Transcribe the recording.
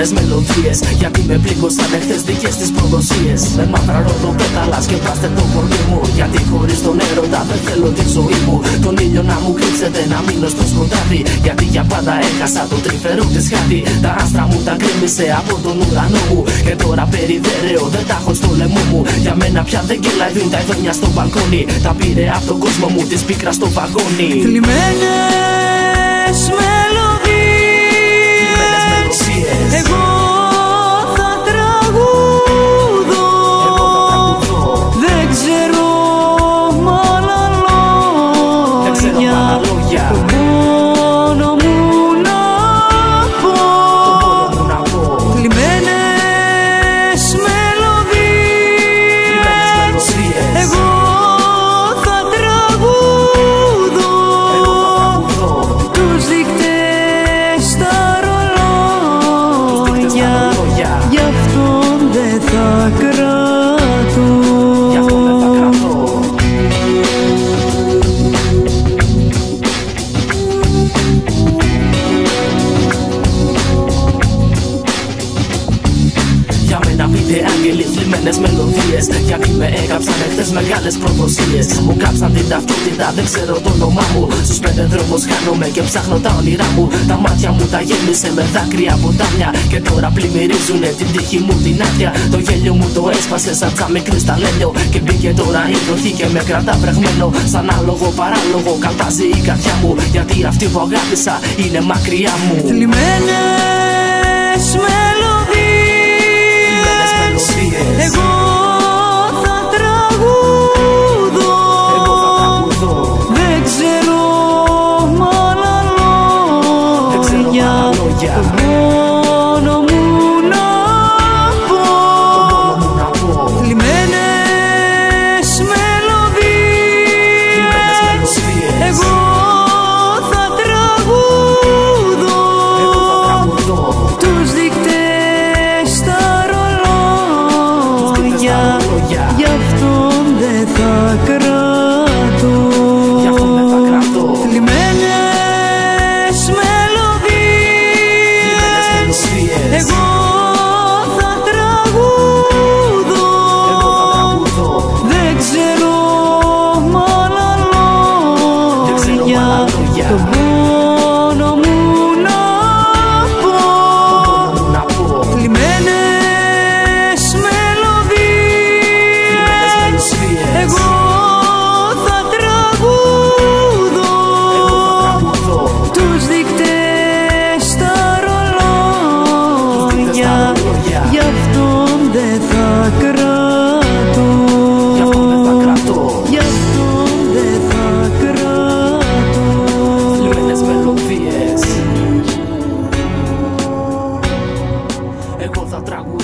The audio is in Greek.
θλιμμένες μελωδίες, γιατί με πλήγωσαν εχθές δικές τις προδοσίες. Με μαύρα ροδοπέταλα σκεπάστε το κορμί μου, γιατί χωρίς τον έρωτα δεν θέλω τη ζωή μου. Τον ήλιο να μου κρύψετε, να μείνω στο σκοτάδι, γιατί για πάντα έχασα το τρυφερό της χάδι. Τα άστρα μου τα γκρέμισε από τον ουρανό μου, και τώρα περιδέρεω δεν τα έχω στο λαιμό μου. Για μένα πια δεν κελάει τα ειδόνια στο μπαλκόνι, τα πήρε από τον κόσμο μου της πίκρα στο βαγόνι. Θλιμμένες μελωδίες, εγώ θα τραγουδώ. Δεν ξέρω μ' άλλα λόγια, τον πόνο μου να πω. Θλιμμένες μελωδίες, εγώ θα τραγουδώ. Τους δείκτες στα ρολόγια, γι' αυτόν δεν θα κρατώ. Για μένα πείτε άγγελοι θλιμμένες μελωδίες, γιατί με έκαψαν εχθές μεγάλες προδοσίες. Μου κάψαν την ταυτότητα, δεν ξέρω το όνομά μου. Στους 5 δρόμους χάνομαι και ψάχνω τα όνειρά μου. Τα μάτια μου τα γέμισε με δάκρυα ποτάμια, και τώρα πλημμυρίζουνε την τύχη μου την άδεια. Το γέλιο μου το έσπασε σαν τζάμι κρυσταλλένιο, και μπήκε τώρα η βροχή και με κρατά βρεγμένο. Σαν άλογο παράλογο καλπάζει η καρδιά μου, γιατί αυτή που αγάπησα είναι μακριά μου. Θλιμμένες μελωδίες, εγώ θα τραγουδώ. Δεν ξέρω μ' άλλα λόγια, τον πόνο μου να πω. Θλιμμένες μελωδίες, εγώ θα τραγουδώ. Τους δείκτες στα ρολόγια, γι' αυτόν δεν θα κρατώ. Θλιμμένες μελωδίες, εγώ θα τραγουδώ. Δεν ξέρω μ' άλλα λόγια, τον πόνο μου να πω. Θλιμμένες μελωδίες, εγώ θα τραγουδώ. Τους δείκτες στα ρολόγια, γι' αυτόν δεν θα κρατώ. Γι' αυτόν δεν θα κρατώ. Θλιμμένες μελωδίες, εγώ θα τραγουδώ.